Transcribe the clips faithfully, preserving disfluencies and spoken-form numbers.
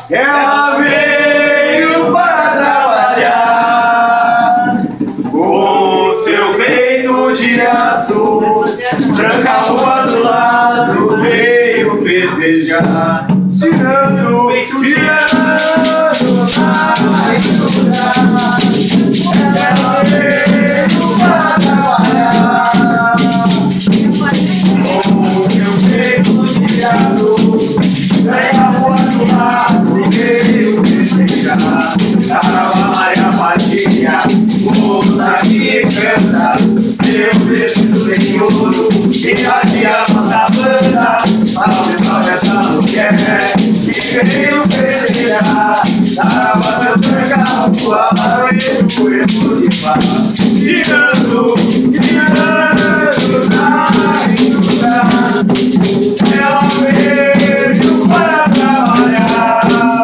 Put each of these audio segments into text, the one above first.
ela veio para trabalhar. Com seu peito de aço, branca rua do lado, veio festejar. Tirando, tirando na estrutura, ela veio para trabalhar. Com seu peito de aço, branca rua do lado, veio festejar. Saravá, Maria Padilha, moça que canta, seu vestido de ouro, irradia nossa banda. Salve, salve essa mulher que veio festejar. Saravá, seu branca rua, barulho, coelho de paz. Tirando, tirando na estrutura, ela veio para trabalhar.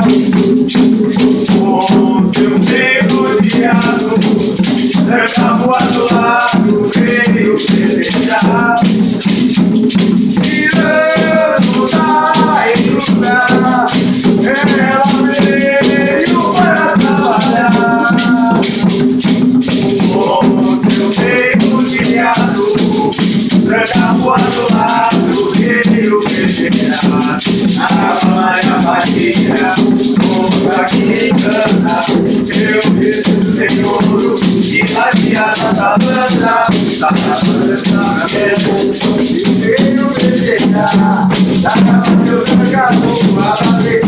Com seu peito de aço, branca rua do lado, veio festejar. Tirando da estrutura, ela veio para trabalhar. Com seu peito de aço, branca rua do lado, veio festejar. A Maria Padilha, moça que canta, seu vestido de ouro, irradia nossa banda. Saravá, essa mulher que veio festejar. Saravá, meu branca rua,